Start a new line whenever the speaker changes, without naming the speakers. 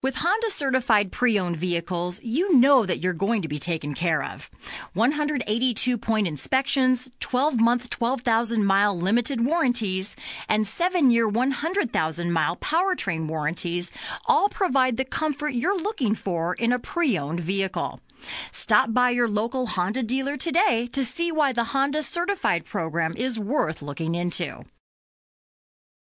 With Honda Certified Pre-Owned vehicles, you know that you're going to be taken care of. 182-point inspections, 12-month 12,000-mile limited warranties, and 7-year 100,000-mile powertrain warranties all provide the comfort you're looking for in a pre-owned vehicle. Stop by your local Honda dealer today to see why the Honda Certified program is worth looking into.